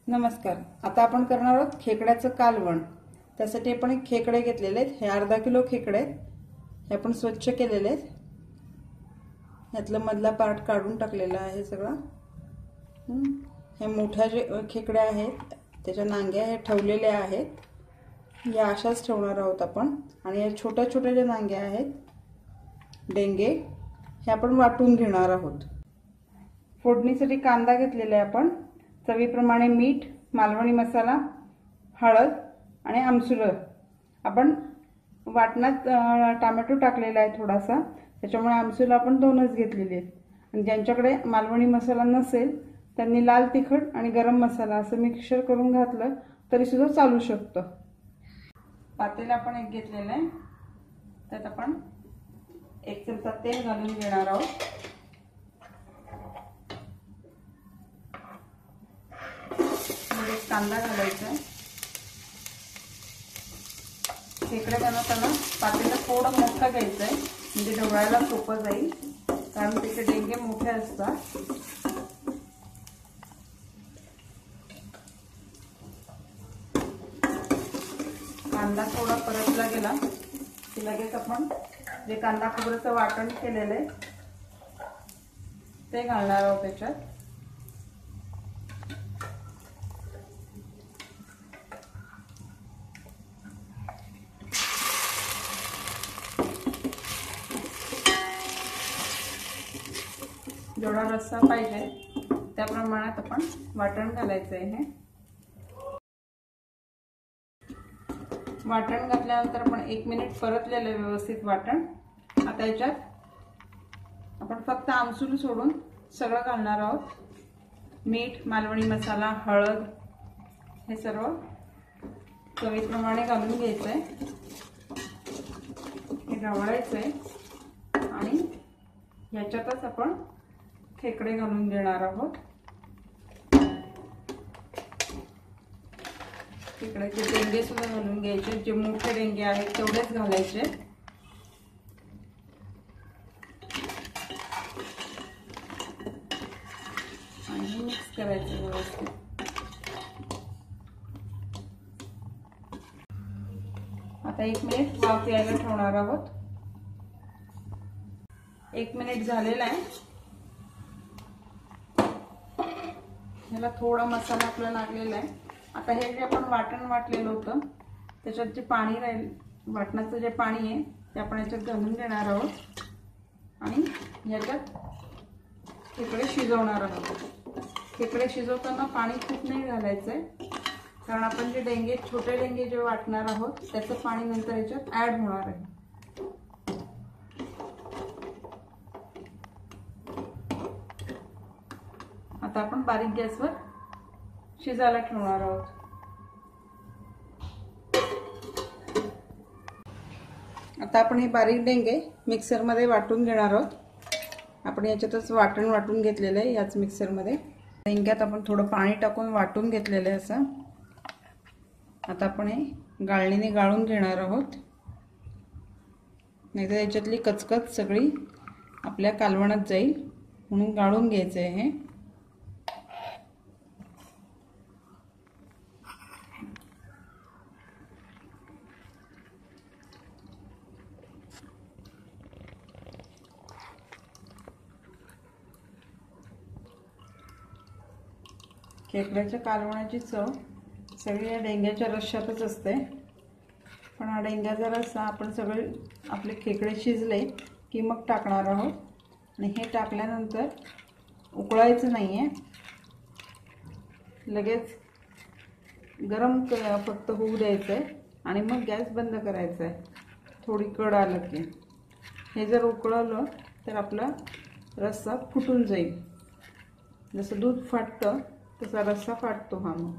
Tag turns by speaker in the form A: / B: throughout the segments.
A: नमस्कार। आता आपण करणार आहोत खेकड्याचं कालवण। त्यासाठी आपण खेकडे घेतलेले आहेत। हे अर्धा किलो खेकडे आहेत। हे आपण स्वच्छ केलेले आहेत। यातला मधला पार्ट काढून टाकलेला आहे सगळा। हे मोठ्या जे खेकडे आहेत त्याच्या नांग्या हे ठेवलेल्या आहेत। या अशाच ठेवणार आहोत आपण। आणि या छोट्या छोट्या ज्या नांग्या आहेत डेंगे हे आपण वाटून घेणार आहोत। फोडणीसाठी कांदा घेतलेला आहे आपण। चवीप्रमाणे मीठ, मालवणी मसाला, हळद आणि आमसूल। आपण वाटणात टोमॅटो टाकलेला आहे थोडासा, त्याच्यामुळे आमसूल आपण दोनच घेतलेले आहेत। आणि ज्यांच्याकडे मालवणी मसाला नसेल त्यांनी लाल तिखट आणि गरम मसाला असं मिक्सर करून घातलं तरी सुद्धा चालू शकतं। पातेला आपण एक घेतलेला आहे, त्यात आपण 1 चमचा तेल घालून घेणार आहोत। कांदा घालायचा आहे। खेकडे बनवताना पातेला थोडं मोठं घ्यायचं आहे, म्हणजे ढवळायला सोपं जाईल, कारण त्याचे डेंगे मोठे असतात। कांदा थोडा परतला गेला की लगेच आपण जे कांदा खोबऱ्याचं वाटण केलेलं आहे ते घालणार आहोत त्याच्यात। जेवढा रस्सा पाहिजे त्या प्रमाणात आपण वाटण घालायचं आहे। हे वाटण घातल्यानंतर आपण 1 मिनिट परतलेलं व्यवस्थित वाटण। आता याच्यात आपण फक्त आमसूल सोडून सगळं घालणार आहोत। मीठ, मालवणी मसाला, हळद हे सर्व चवीप्रमाणे घालून घ्यायचं आहे। हे ढवळायचं आहे आणि याच्यातच आपण खेकडे घालून देणार आहोत। खेकड्याचे डेंगे सुद्धा घालून घ्यायचे, जे मोठे डेंगे आहेत तेवढेच घालायचे आणि मिक्स करायचं व्यवस्थित। आता 1 मिनिट वाफ यायला ठेवणार आहोत। 1 मिनिट झालेला आहे। याला थोडा मसाला आपला लागलेला आहे। आता हे जे आपण वाटण वाटलेलं होतं त्याच्यात जे पाणी राहील, वाटणाचं जे पाणी आहे ते आपण याच्यात घालून देणार आहोत आणि याच्यात खेकडे शिजवणार आहोत। खेकडे शिजवताना पाणी खूप नाही घालायचंय, कारण आपण जे डेंगे छोटे डेंगे जे वाटणार आहोत त्याचं पाणी नंतर याच्यात ऍड होणार आहे। आता आपण बारीक गॅसवर शिजायला ठेवणार आहोत। आता आपण हे बारीक डेंगे मिक्सर मध्ये वाटून घेणार आहोत। आपण याच्यातच वाटण वाटून घेतलेलं आहे याच मिक्सर मध्ये। डेंग्यात आपण थोडं पाणी टाकून वाटून घेतलेलं आहे असं। आता आपण हे गाळणीने गाळून घेणार आहोत, नाहीतर याच्यातली कचकच सगळी आपल्या कालवणात जाईल, म्हणून गाळून घ्यायचं आहे हे। खेकड्याच्या कालवणाची चव सगळी या डेंग्याच्या रश्श्यातच असते। पण हा डेंग्याचा रस्सा आपण सगळे आपले खेकडे शिजले की मग टाकणार आहोत। आणि हे टाकल्यानंतर उकळायचं नाही आहे, लगेच गरम फक्त होऊ द्यायचं आहे आणि मग गॅस बंद करायचा आहे। थोडी कड आलं की हे जर उकळलं तर आपला रस्सा फुटून जाईल। जसं दूध फाटतं तसा रस्सा फाटतो हा। मग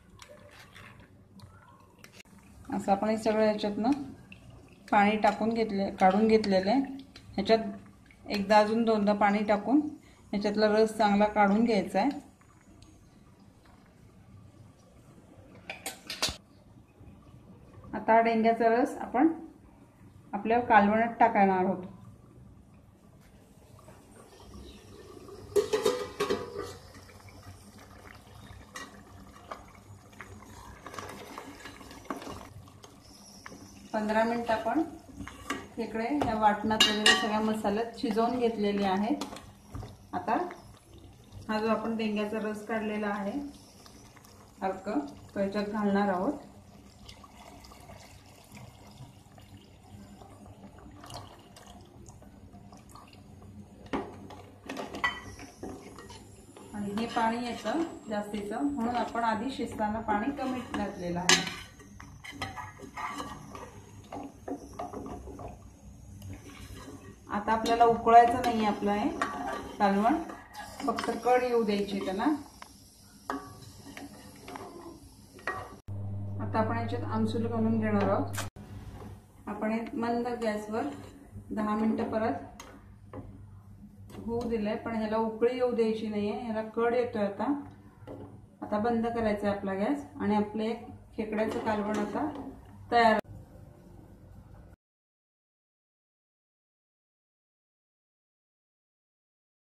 A: असं आपण हे सगळं याच्यातनं पाणी टाकून काढून घेतलेलं आहे। ह्याच्यात एकदा अजून दोनदा पाणी टाकून ह्याच्यातला रस चांगला काढून घ्यायचा आहे। आता डेंग्याचा रस आपण आपल्या कालवणात टाकणार आहोत। 15 मिनिट आपण खेकडे या वाटणात वगैरे सगळ्या मसाल्यात शिजवून घेतलेले आहेत। आता हा जो आपण डेंग्याचा रस काढलेला आहे अर्क तो याच्यात घालणार आहोत। आणि हे पाणी येतं जास्तीचं, म्हणून आपण आधी शिजताना पाणी कमी घातलेलं आहे। आता आपल्याला उकळायचं नाही आपलं हे कालवण, फक्त कड येऊ द्यायची त्याला। आता आपण याच्यात आमसूल घालून घेणार आहोत। आपण हे मंद गॅसवर 10 मिनिटं परत होऊ दिलंय, पण ह्याला उकळी येऊ द्यायची नाहीये, ह्याला कड येतोय आता। आता बंद करायचा आपला गॅस आणि आपले खेकड्याचं कालवण आता तयार।